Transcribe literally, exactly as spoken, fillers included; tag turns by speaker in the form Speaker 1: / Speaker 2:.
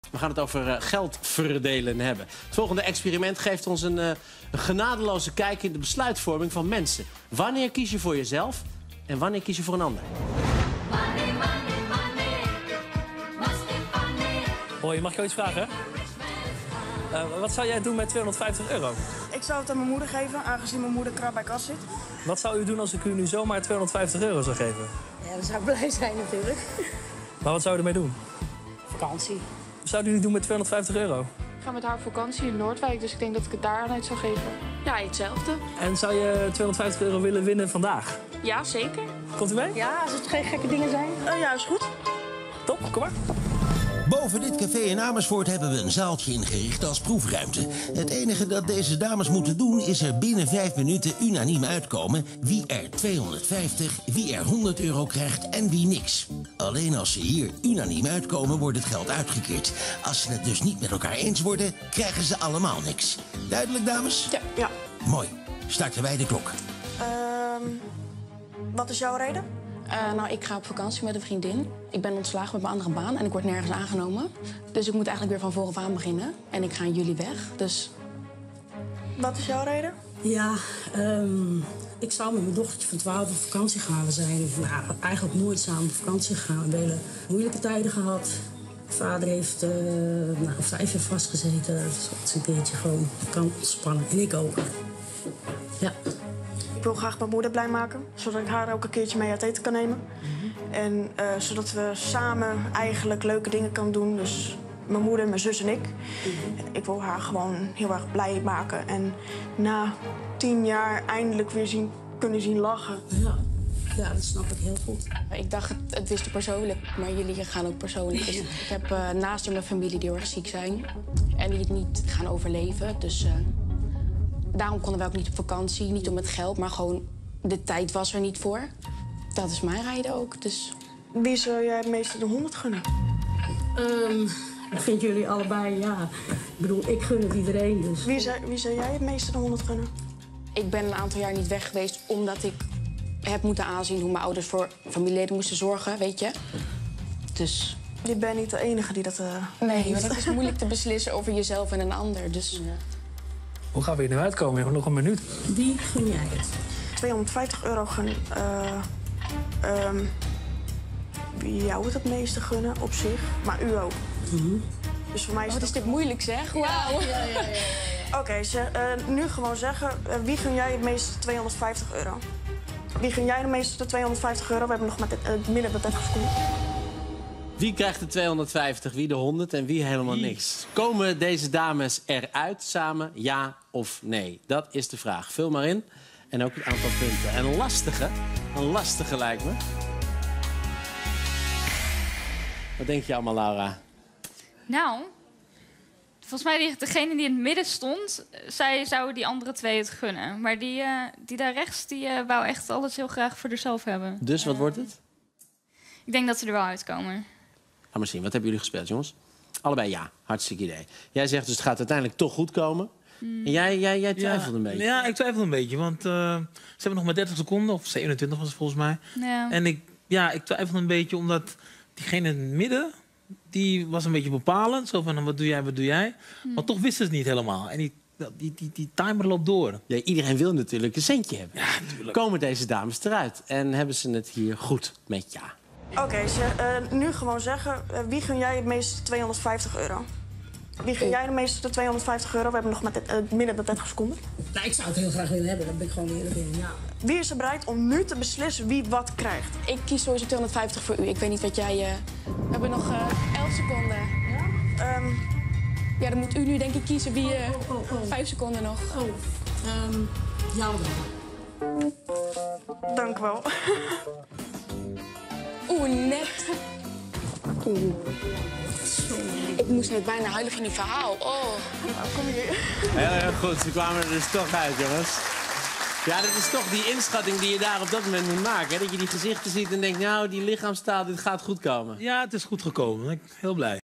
Speaker 1: We gaan het over uh, geld verdelen hebben. Het volgende experiment geeft ons een, uh, een genadeloze kijk in de besluitvorming van mensen. Wanneer kies je voor jezelf en wanneer kies je voor een ander?
Speaker 2: Money, money, money.
Speaker 3: Hoi, mag ik jou iets vragen? Uh, wat zou jij doen met tweehonderdvijftig euro?
Speaker 4: Ik zou het aan mijn moeder geven, aangezien mijn moeder krap bij kas zit.
Speaker 3: Wat zou u doen als ik u nu zomaar tweehonderdvijftig euro zou geven?
Speaker 4: Ja, dan zou ik blij zijn natuurlijk.
Speaker 3: Maar wat zou u ermee doen?
Speaker 4: Vakantie.
Speaker 3: Wat zou u nu doen met tweehonderdvijftig euro?
Speaker 5: Ik ga met haar op vakantie in Noordwijk, dus ik denk dat ik het daar aan uit zou geven. Ja, hetzelfde.
Speaker 3: En zou je tweehonderdvijftig euro willen winnen vandaag?
Speaker 5: Ja, zeker.
Speaker 3: Komt u mee?
Speaker 4: Ja, als het geen gekke dingen zijn. Uh, ja, is goed.
Speaker 3: Top, kom maar.
Speaker 6: Boven dit café in Amersfoort hebben we een zaaltje ingericht als proefruimte. Het enige dat deze dames moeten doen is er binnen vijf minuten unaniem uitkomen wie er tweehonderdvijftig, wie er honderd euro krijgt en wie niks. Alleen als ze hier unaniem uitkomen wordt het geld uitgekeerd. Als ze het dus niet met elkaar eens worden, krijgen ze allemaal niks. Duidelijk, dames?
Speaker 4: Ja. ja.
Speaker 6: Mooi. Starten wij de klok.
Speaker 4: Uh, wat is jouw reden?
Speaker 7: Uh, nou, ik ga op vakantie met een vriendin. Ik ben ontslagen met mijn andere baan en ik word nergens aangenomen. Dus ik moet eigenlijk weer van vooraf aan beginnen. En ik ga in juli weg, dus...
Speaker 4: Wat is jouw reden?
Speaker 8: Ja, um, ik zou met mijn dochtertje van twaalf op vakantie gaan. We zijn nou, eigenlijk nooit samen op vakantie gegaan. We hebben hele moeilijke tijden gehad. Mijn vader heeft uh, nou, vijf jaar vastgezeten. Dus dat is een keertje gewoon kan ontspannen. En ik ook. Ja.
Speaker 4: Ik wil graag mijn moeder blij maken, zodat ik haar ook een keertje mee uit eten kan nemen. Mm-hmm. En uh, zodat we samen eigenlijk leuke dingen kunnen doen. Dus mijn moeder, mijn zus en ik. Mm-hmm. Ik wil haar gewoon heel erg blij maken. En na tien jaar eindelijk weer zien, kunnen zien lachen.
Speaker 8: Ja. Ja, dat snap ik heel goed.
Speaker 7: Ik dacht, het, het is te persoonlijk, maar jullie gaan ook persoonlijk. Dus ik heb uh, naast mijn familie die heel erg ziek zijn. En die het niet gaan overleven, dus... Uh, Daarom konden wij ook niet op vakantie, niet om het geld, maar gewoon de tijd was er niet voor. Dat is mijn rijden ook, dus...
Speaker 4: Wie zou jij het meeste de honderd gunnen?
Speaker 8: Um, dat vinden jullie allebei, ja. Ik bedoel, ik gun het iedereen, dus...
Speaker 4: Wie zou, wie zou jij het meeste de honderd gunnen?
Speaker 7: Ik ben een aantal jaar niet weg geweest omdat ik heb moeten aanzien hoe mijn ouders voor familieleden moesten zorgen, weet je. Dus...
Speaker 4: Je bent niet de enige die dat... Uh,
Speaker 7: nee, maar het is moeilijk te beslissen over jezelf en een ander, dus... Ja.
Speaker 3: Hoe gaan we hier nu uitkomen? We hebben nog een minuut.
Speaker 8: Wie gun jij het?
Speaker 4: tweehonderdvijftig euro gun. Uh, um, wie jou het het meeste gunnen, op zich. Maar u ook.
Speaker 8: Mm-hmm.
Speaker 4: Dus voor mij is
Speaker 7: Wat
Speaker 4: het...
Speaker 7: is dit moeilijk, zeg? Wauw.
Speaker 4: Ja, ja, ja, ja, ja. Oké, okay, uh, nu gewoon zeggen. Uh, wie gun jij het meeste tweehonderdvijftig euro? Wie gun jij het meeste tweehonderdvijftig euro? We hebben nog maar uh, minder dan dertig seconden.
Speaker 1: Wie krijgt de tweehonderdvijftig, wie de honderd en wie helemaal niks? Komen deze dames eruit samen, ja of nee? Dat is de vraag. Vul maar in. En ook het aantal punten. En een lastige, een lastige lijkt me. Wat denk je allemaal, Laura?
Speaker 9: Nou, volgens mij die, degene die in het midden stond, zij zou die andere twee het gunnen. Maar die, uh, die daar rechts, die uh, wou echt alles heel graag voor zichzelf hebben.
Speaker 1: Dus wat uh, wordt het?
Speaker 9: Ik denk dat ze er wel uitkomen.
Speaker 1: Ga maar zien. Wat hebben jullie gespeeld, jongens? Allebei ja. Hartstikke idee. Jij zegt dus het gaat uiteindelijk toch goed komen. Mm. En jij, jij, jij twijfelt
Speaker 10: ja,
Speaker 1: een beetje.
Speaker 10: Ja, ik twijfel een beetje. Want uh, ze hebben nog maar dertig seconden. Of zevenentwintig was het volgens mij.
Speaker 9: Ja.
Speaker 10: En ik, ja, ik twijfel een beetje omdat diegene in het midden... die was een beetje bepalend. Zo van, wat doe jij, wat doe jij? Mm. Maar toch wisten ze het niet helemaal. En die, die, die, die timer loopt door.
Speaker 1: Ja, iedereen wil natuurlijk een centje hebben.
Speaker 10: Ja, natuurlijk.
Speaker 1: Komen deze dames eruit? En hebben ze het hier goed met ja?
Speaker 4: Oké, okay, uh, nu gewoon zeggen. Uh, wie gun jij het meeste tweehonderdvijftig euro? Wie gun jij de meeste tweehonderdvijftig euro? We hebben nog maar uh, minder dan dertig seconden.
Speaker 8: Nou, ik zou het heel graag willen hebben. Daar ben ik gewoon eerlijk in, ja.
Speaker 4: Wie is er bereid om nu te beslissen wie wat krijgt?
Speaker 7: Ik kies sowieso tweehonderdvijftig voor u. Ik weet niet wat jij... Uh... We hebben nog uh, elf seconden.
Speaker 4: Ja? Um...
Speaker 7: ja, dan moet u nu denk ik kiezen wie... Uh...
Speaker 8: Oh, oh, oh.
Speaker 7: Vijf seconden nog.
Speaker 8: Oh, um, jou dan.
Speaker 4: Dank wel.
Speaker 7: Oeh, net. Oeh. Ik moest net bijna huilen van die verhaal. Oh.
Speaker 4: Nou, kom hier.
Speaker 1: Heel erg goed. Ze kwamen er dus toch uit, jongens. Ja, dat is toch die inschatting die je daar op dat moment moet maken. Hè? Dat je die gezichten ziet en denkt, nou, die lichaamstaal, dit gaat goed komen.
Speaker 10: Ja, het is goed gekomen. Ik ben heel blij.